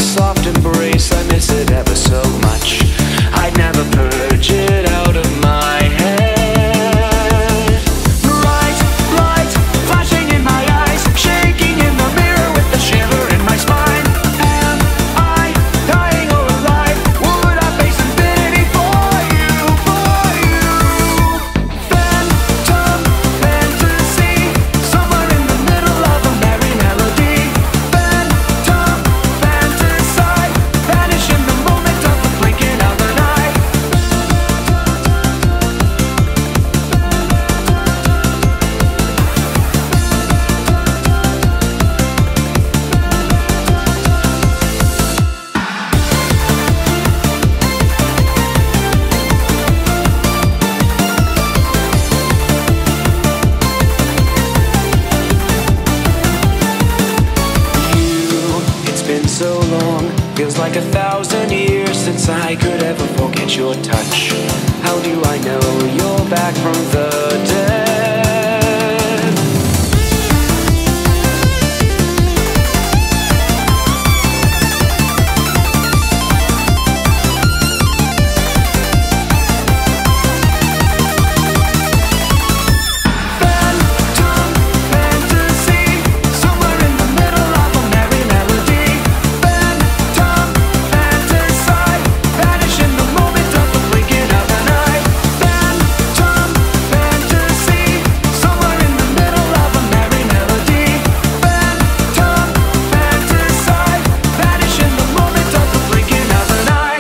soft embrace, I miss it ever so much. I'd never purge it out of my head. Bright light flashing in my eyes, shaking in the mirror with the shiver in my spine. Am I dying or alive? Would I face infinity for you, for you? Phantom fantasy, somewhere in the middle of a merry melody. Phantom fantasize, vanish in the moment of the blinking of an eye. It's been so long, feels like 1,000 years since I could ever forget your touch. How do I know you're back from the dead? Phantom fantasy, somewhere in the middle of a merry melody. Phantom fantasize, vanish in the moment of the blinking of an eye. Phantom fantasy, somewhere in the middle of a merry melody. Phantom fantasize, vanish in the moment of the blinking of an eye.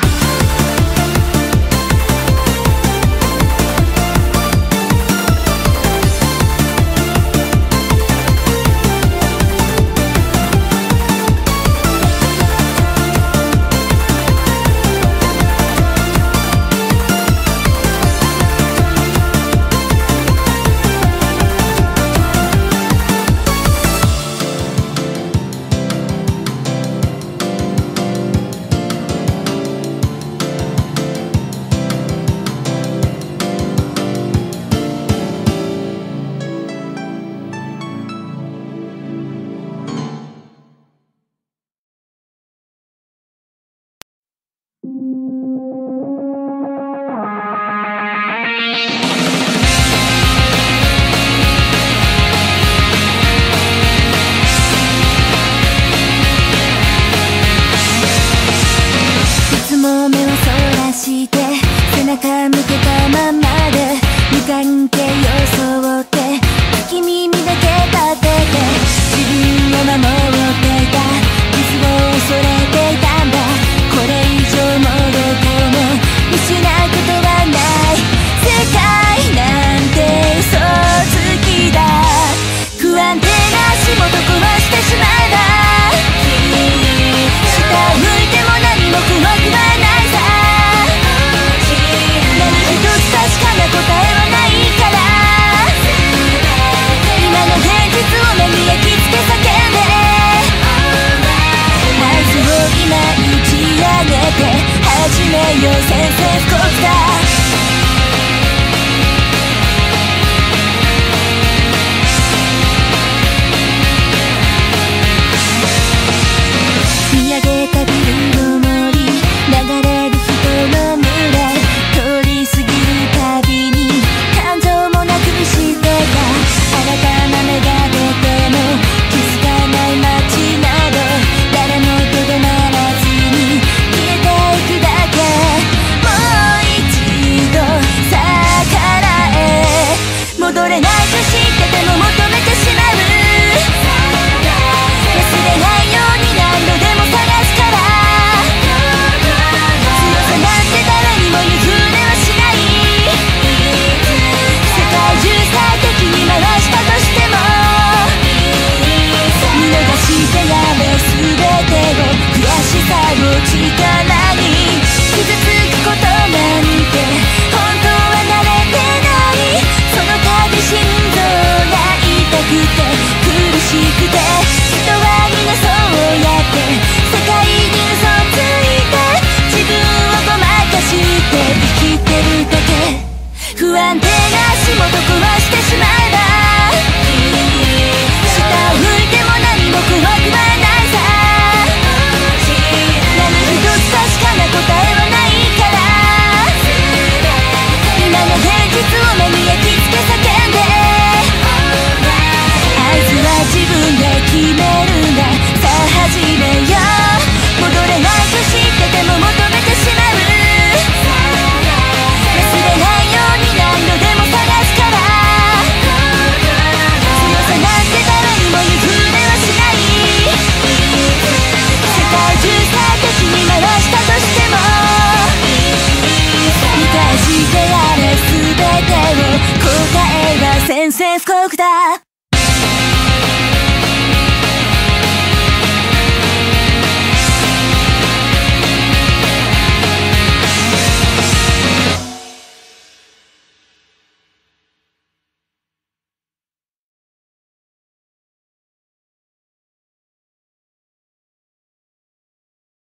いつも目をそらして背中向けたままで無関係装って聞き耳だけ立てて自分を守っていた傷を恐れていたんだ。これ以上もどこも失うことはない。世界なんて嘘つきだ。不安定な足元壊してしまえば下向いても何も怖くはないさ。何一つ確かな答えはないから今の現実を目に焼き付け叫んで合図を今打ち上げて始めよう宣戦布告だ。見上げたビルの森流れる人の群れ通り過ぎるたびに感情もなくしてた。新たな芽が出ても気づかない街など誰もとどまらずに消えていくだけ。もう一宣布告だ